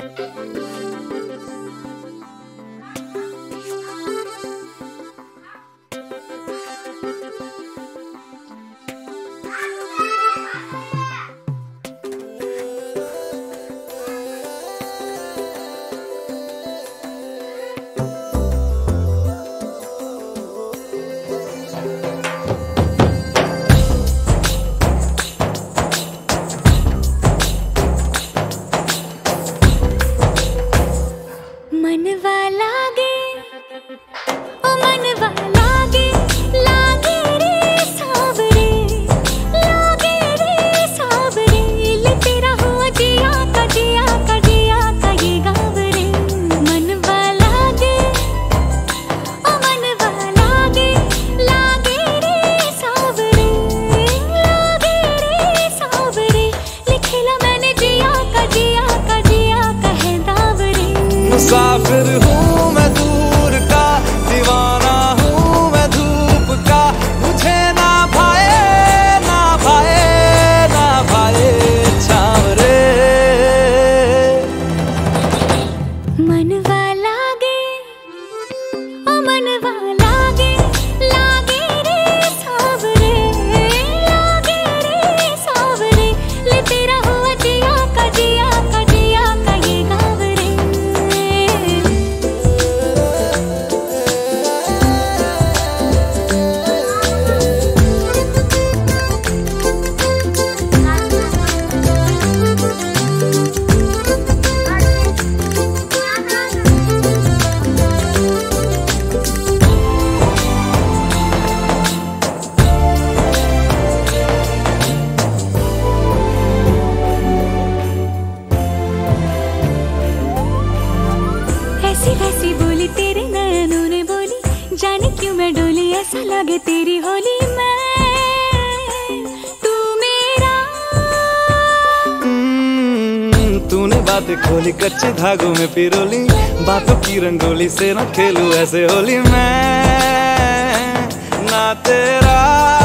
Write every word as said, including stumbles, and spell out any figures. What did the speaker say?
मुसाफिर हूँ मैं दूर का, दीवाना हूँ मैं धूप का। मुझे ना भाए ना भाए ना भाए छावरे। मनवा लागे ओ मनवा लागे, लागे रे सावरे, लागे रे सावरे। ले तेरा हुआ जिया का जिया का जिया का ये गाँव रे। ऐसी वैसी बोली तेरे नैनों ने बोली, जाने क्यों मैं डोली, ऐसा लगे तेरी होली मैं तू मेरा। तूने बातें खोली कच्चे धागों में पिरोली, बातों की रंगोली से न खेलूं ऐसे होली मैं ना तेरा।